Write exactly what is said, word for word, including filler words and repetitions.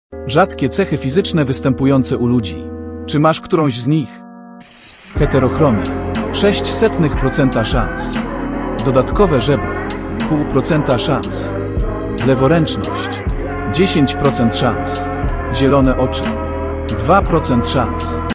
Rzadkie cechy fizyczne występujące u ludzi. Czy masz którąś z nich? Heterochromia. sześć setnych procenta szans. Dodatkowe żebro. Pół procenta szans. Leworęczność. dziesięć procent szans. Zielone oczy. dwa procent szans.